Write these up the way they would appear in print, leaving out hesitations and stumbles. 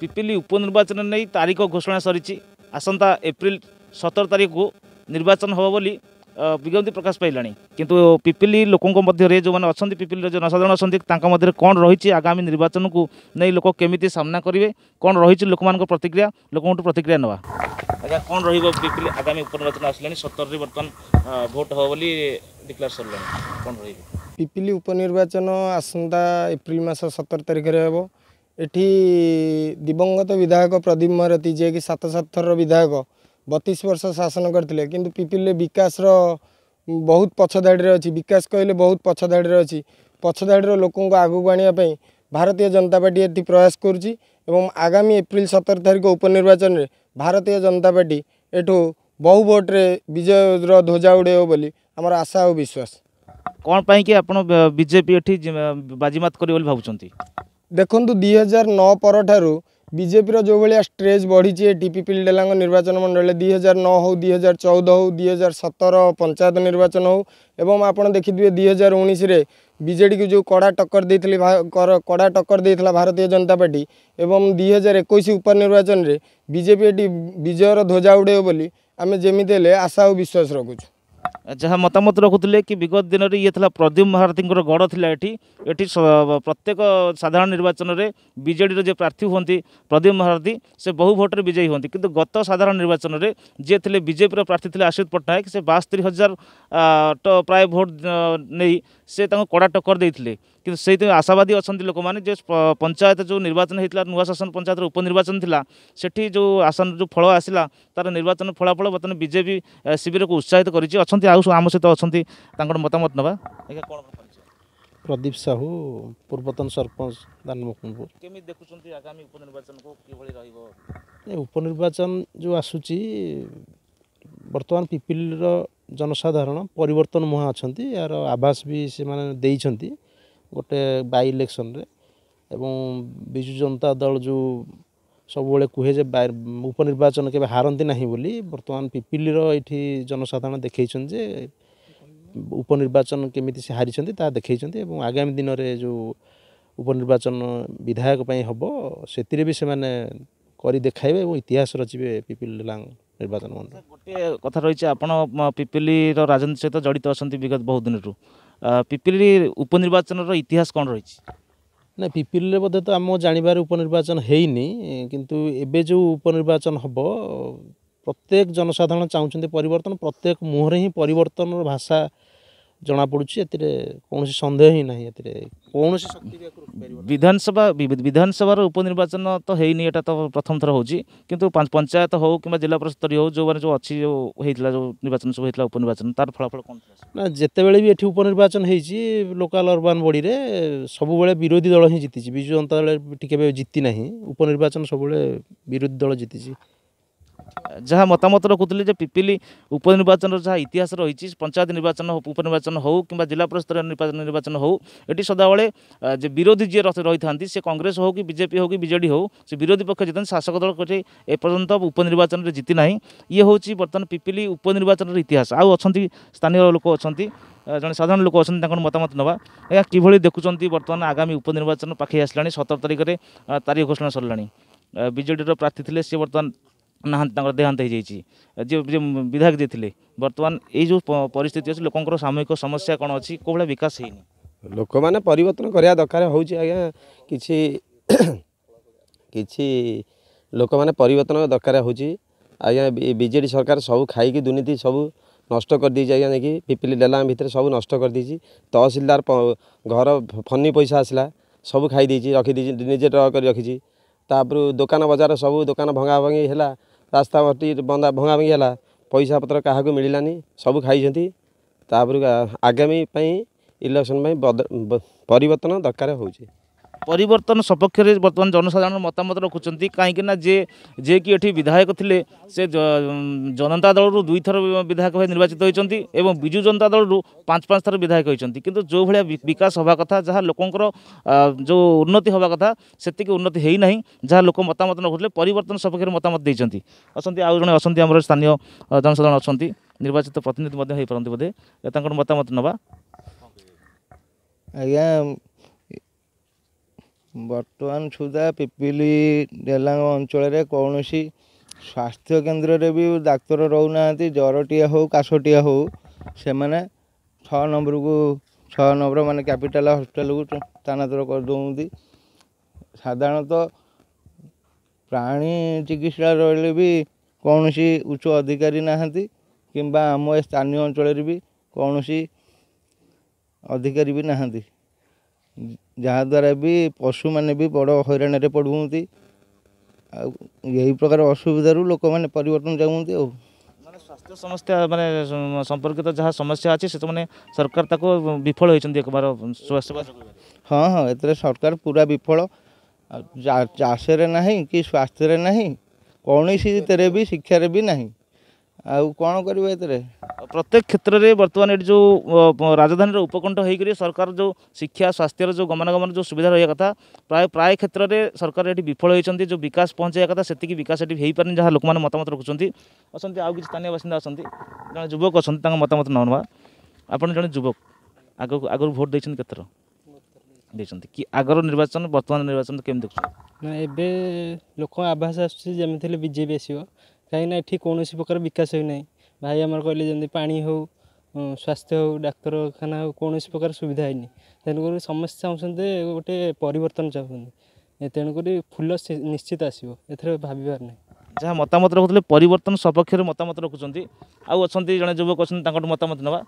पिपिली उपनिर्वाचन नहीं तारीख घोषणा सरी आसंता एप्रिल 17 तारीख को निर्वाचन हम बोली विज्ञप्ति प्रकाश पाइलानी किंतु पिपिली लोकों मध्य जो मैंने अच्छा पिपिली जनसाधारण अच्छा कौन रही आगामी निर्वाचन को नहीं लोक केमी सामना करेंगे कौन रही लोक प्रतिक्रिया लोक प्रतिक्रिया नवा आज्ञा कौन रिपिली आगामी उपनिर्वाचन आसला 17 बर्तमान भोट हम बोली डिक्लेयर सरला कौन रही पिपिली उपनिर्वाचन आसंता एप्रिल मास 17 तारिख हम एठी दिवंगत विधायक प्रदीप महारथी जे कि 7 थर विधायक 32 वर्ष शासन करते किंतु पिपिली विकास बहुत पछधाड़ी अच्छी विकास कहले बहुत पछधाड़ी अच्छी पछधाड़ी लोकों को आगू आने भारतीय जनता पार्टी ये प्रयास करुच्ची आगामी एप्रिल 17 तारिख उपनिर्वाचन में भारतीय जनता पार्टी एठू बहु भोट्रे विजय ध्वजा उड़ेब बोली आमर आशा और विश्वास कौन पाई कि आपण बीजेपी एठी बाजीमात करी बोली भाबुचंती देखु 2009 पर ठारू बीजेपी जो भाया स्ट्रेज बढ़ी पिपिली डेलांग निर्वाचन मंडल 2009 हो 2014 हो 2017 पंचायत निर्वाचन हो एवं आप देखिए 2019 बीजेडी की जो कड़ा टक्कर देती कड़ा टक्कर देता भारतीय जनता पार्टी एवं 2021 उपनिर्वाचन में बीजेपी ये विजयर ध्वजा उड़ेब बोली आम जमी आशा और विश्वास रखुचु जहाँ मतामत रखुले कि विगत दिन में ये प्रदीप महारथी गढ़ था ये प्रत्येक साधारण निर्वाचन में बीजेडी जो प्रार्थी होती प्रदीप महारथी से बहु भोट्रे विजयी होती किंतु गत साधारण निर्वाचन में जी थे बीजेपी प्रार्थी थे आश्रित पट्टनायक से 72,000 प्राय भोट नहीं से कड़ा टक्कर देते कि से आशावादी अच्छा लोक मैंने जो पंचायत जो निर्वाचन होता नुआ शासन पंचायत उपनिर्वाचन था सेठी जो आसन जो फल आसला तार निर्वाचन फलाफल बर्तमान बीजेपी शिविर को उत्साहित करी आम सहित अच्छा मतामत नवा कौन प्रदीप साहू पूर्वतन सरपंच दानमुकुंदपुर केमी देखुं आगामी उपनिर्वाचन को कि उपनिर्वाचन जो आसूची बर्तमान पिपिलीर जनसाधारण परिवर्तन मुहां अच्छा यार आभास भी से माने देइछंती गोटे बाई इलेक्शन रे एवं विजु जनता दल जो सब कहे जे उपनिर्वाचन के हारती ना बोली बर्तमान पिपिलीर ये जनसाधारण देखते जे उपनिर्वाचन केमी से हारी देखते आगामी दिन में जो उपनिर्वाचन विधायक हम से भी से कर देखाइबे और इतिहास रचिबे पिपिली निर्वाचन मंडल गोटे कथा रही आप पिपिली राजनीति सहित जड़ित अच्छा विगत बहुत दिन पिपिली उपनिर्वाचन इतिहास कौन रही ना पिपिली बोधे तो आम जानवर उपनिर्वाचन हैनी किंतु एबे जो उपनिर्वाचन हम प्रत्येक जनसाधारण चाहते परिवर्तन प्रत्येक मुहर ही परिवर्तन भाषा जना पड़ुछि कौन सन्देह ही ना कौन विधानसभा उपनिर्वाचन तो हैनी एटा तो प्रथम थर होची किंतु पंचायत हो कि जिला परिषद हो जो जो अच्छी जो होता जो निर्वाचन सब होता उपनिर्वाचन तार फलाफल कौन ना जिते भी ये उपनिर्वाचन होती लोकाल अर्बान बॉडी रे सब विरोधी दल ही जीति विजु जनता दल टी जीति ना उपनिर्वाचन सब विरोधी दल जीति जहाँ मतामत रखुले जे पिपिली उपनिर्वाचन जहाँ इतिहास रही पंचायत निर्वाचन उपनिर्वाचन हो कि जिला परिषद निर्वाचन हो ये सदाबले जे विरोधी जी रही था सी कांग्रेस हो कि बीजेपी हो कि बीजेडी हो से विरोधी पक्ष जीतन शासक दल कटे एपर्यंत उपनिर्वाचन में जीति ना ये हूँ बर्तमान पिपिली उपनिर्वाचन इतिहास आउ अच्छा स्थानीय लोक अच्छा जड़े साधारण लोक अच्छा मतामत नवा या कि देखुं बर्तमान आगामी उपनिर्वाचन पाखे आसला 17 तारिख में तारीख घोषणा सरला बीजेडी प्रार्थी थे सी बर्तमान ना देहांत हो जाइए विधायक जी थे बर्तमान ये जो परिस्थिति अच्छी लोक सामूहिक समस्या कौन अच्छी कौ भाया विकास है लोक मैंने परिवर्तन करने दरकार हो लोक मैंने परिवर्तन दरकार हो बीजेडी सरकार सब खाई दुर्नीति सब नष्ट कर दी आज्ञा नहीं पिपिली डेला भितर सब नष्ट कर दी तहसिलदार घर फनी पैसा आसला सब खाई रखी निजे कर रखी तापर दुकान बजार सब दुकान भंगा भंगी है रास्ता बाटी बंदा भंगा भंगी है पैसा पत्र क्या मिलानी सब खाई आगामी इलेक्शन परिवर्तन दरकार हो परिवर्तन सपक्ष बर्तमान जनसाधारण मतामत रखुंट कहीं जे कि ये विधायक थे से जनता दल रु 2 थर विधायक भाई निर्वाचित होती विजु जनता दल रु 5 थर विधायक होती किंतु जो भाया विकास हवा कथा जहाँ लोकंर जो उन्नति हवा कथा से उन्नति है ना जहाँ लोक मतामत रखुले परिवर्तन सपक्ष मतामत देती अच्छा आउ जड़े अच्छा आम स्थानीय जनसाधारण अच्छा निर्वाचित प्रतिनिधि हो पारती बोधे मतामत नवा आज्ञा बर्तमान सुधा पिपिली डेलांग अंचल कौन स्वास्थ्य केन्द्र रे भी डाक्तर रोना जरटिया हो काशटिया हो से मैंने 6 नंबर को 6 नंबर माने कैपिटल हॉस्पिटल को स्थानांतर कर दूँ। साधारणतः प्राणी चिकित्सा रही भी कौन उच्च अधिकारी नहांती किंबा आम स्थानीय अंचल भी कौन अधिकारी भी नहांती जहाद्वारा भी पशु मैंने भी बड़ हईराण पड़ुंट यही प्रकार असुविधा लोक मैंने परिवर्तन चाहते माने स्वास्थ्य समस्या माने संपर्कित जहाँ समस्या अच्छी से मैंने सरकार ताको विफल होती एक बार सेवा। हाँ हाँ ए सरकार पूरा विफल चाषे ना कि स्वास्थ्य ना कौन भी शिक्षार भी ना आउ कौन कर प्रत्येक क्षेत्र में बर्तमान ये जो राजधानी उपकंठ होकर सरकार जो शिक्षा स्वास्थ्य जो गमनागमन जो सुविधा रहा कथा प्राय क्षेत्र में सरकार ये विफल होती जो विकास पहुँचाया कथा से विकास ये हो पारे जहाँ लोक मैंने मतामत रखुच्च अच्छा आउ कि स्थानीय बासिंदा अच्छा जन युवक अच्छा मतामत नवा आप जन युवक आगर भोट देते केतर देते कि आगर निर्वाचन बर्तमान निर्वाचन केम देखुं एबे लोक आभास आसमी बीजेपी आसो कहीं ये कौन प्रकार विकास होना भाई आम कहले जमी पानी हो स्वास्थ्य हो डाक्तरखाना हो कौन प्रकार सुविधा है तेणुक समस्त चाहते गोटे परिवर्तन चाहते तेणुक फुल निश्चित आसो ए भावार ना जहाँ मतामत रखुले परिवर्तन सपक्ष मतामत रखुच्च आउ अच्छा जड़े युवक अच्छा मतामत ना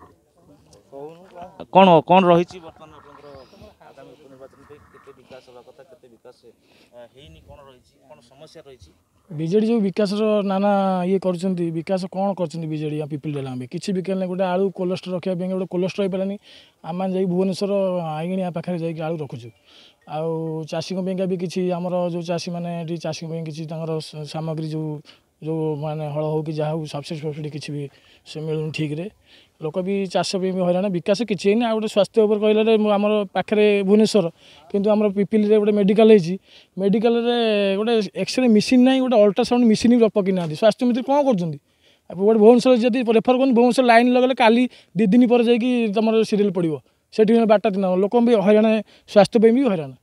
कौन कौन रही बर्तमान आगामी उपनिर्वाचन विकास हवा कथा केते विकास हेनी कौन रही कौन समस्या रही बीजेडी जो विकास नाना ये कर विकास कौन कर बीजेडी पिपिल डेला भी किसी विकास ना गोटे आलू कोलेस्टर रखा गोटे कोलेस्टर हो पारानी आम जा भुवनेश्वर आईगणी पाखे जा आलू रखुचु आउ चाषी भी किसी आमर जो चाषी मैंने चाषी किसी सामग्री जो जो माने हल हो कि जहाँ हो सब्सिडी फब्सिडी किसी भी से मिलूँ ठीक रे लोक भी चाष भी हईराण विकास किसी है गोटे स्वास्थ्य उपर कहले आम पाखे भुवनेश्वर किंतु आम पिपिल गोटे मेडिकल होती मेडिकल गोटे एक्सरे मेसीन ना गोटे अल्ट्रासाउंड मेसीन भी पकई ना स्वास्थ्य मंत्री कौन कर गोटे भुवनेश्वर जब रेफर कर भुवनेश्वर लाइन लगे काली 2 दिन पर जाकि तुम सीरियल पड़ो से बारटा दिन लोक भी हईराण स्वास्थ्य भी हईराण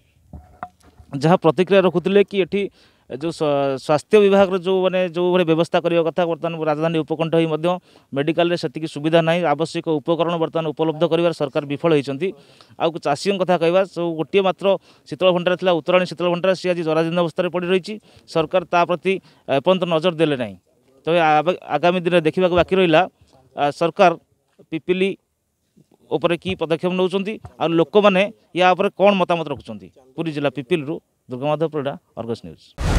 जहाँ प्रतिक्रिया रखुले कि ये जो स्वास्थ्य विभाग जो माने जो भाई व्यवस्था करने कथा बर्तमान राजधानी उपकंठ हो मेडिकल से सुविधा ना आवश्यक उपकरण बर्तमान उपलब्ध कर सरकार विफल होती आउ चाषी कथा कहवा जो गोटे मात्र शीतल भंडार था उत्तराणी शीतल भंडार सी आज जराजीर्ण अवस्था पड़ रही सरकार ता प्रति एपर्यंत नजर देले ना तो आगामी दिन देखा बाकी रहा सरकार पिपिली उपरे की पदक्षेप नौकरी आ लोक मैंने या कौन मतामत रखुच्च पुरी जिला पिपिलू दुर्गामाधव परिड़ा अर्गस न्यूज।